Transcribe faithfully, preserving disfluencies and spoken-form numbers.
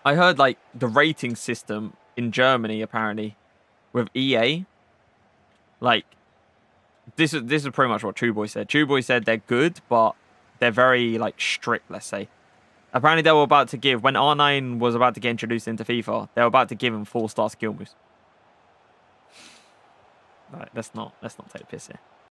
I heard like the rating system in Germany apparently with E A. Like this is this is pretty much what True Boy said. True Boy said they're good, but they're very like strict. Let's say. Apparently they were about to give when R nine was about to get introduced into FIFA. They were about to give him four star skill moves. Right, let's not let's not take the piss here.